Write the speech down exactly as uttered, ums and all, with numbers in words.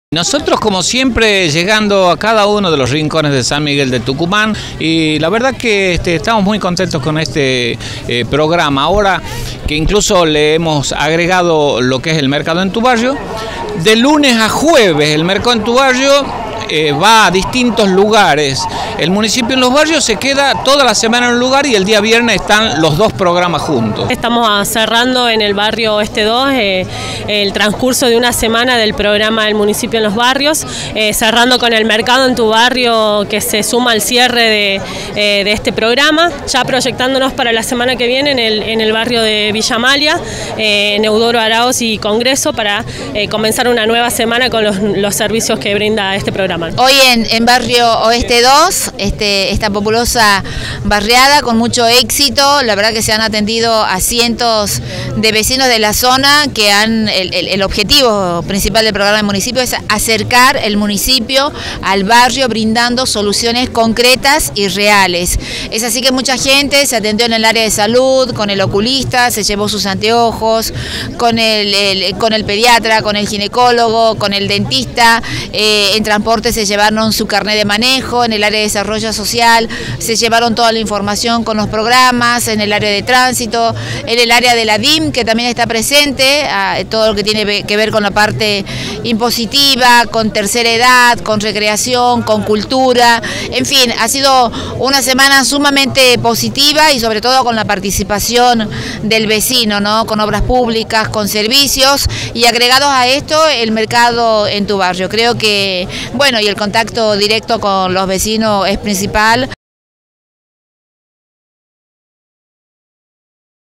Nosotros, como siempre, llegando a cada uno de los rincones de San Miguel de Tucumán, y la verdad que este, estamos muy contentos con este eh, programa. Ahora que incluso le hemos agregado lo que es el mercado en tu barrio, de lunes a jueves el mercado en tu barrio eh, va a distintos lugares. El municipio en los barrios se queda toda la semana en un lugar y el día viernes están los dos programas juntos. Estamos cerrando en el barrio Oeste dos eh, el transcurso de una semana del programa del municipio en los barrios, eh, cerrando con el mercado en tu barrio que se suma al cierre de, eh, de este programa, ya proyectándonos para la semana que viene en el, en el barrio de Villa Amalia, eh, en Eudoro Araoz y Congreso, para eh, comenzar una nueva semana con los, los servicios que brinda este programa. Hoy en, en barrio Oeste dos, Este, esta populosa barriada con mucho éxito, la verdad que se han atendido a cientos de vecinos de la zona que han, el, el, el objetivo principal del programa del municipio es acercar el municipio al barrio brindando soluciones concretas y reales. Es así que mucha gente se atendió en el área de salud, con el oculista, se llevó sus anteojos, con el, el, con el pediatra, con el ginecólogo, con el dentista, eh, en transporte se llevaron su carnet de manejo, en el área de desarrollo social se llevaron toda la información con los programas, en el área de tránsito, en el área de la D I M que también está presente, todo lo que tiene que ver con la parte impositiva, con tercera edad, con recreación, con cultura, en fin, ha sido una semana sumamente positiva y sobre todo con la participación del vecino, ¿no? Con obras públicas, con servicios y agregados a esto el mercado en tu barrio. Creo que, bueno, y el contacto directo con los vecinos es principal.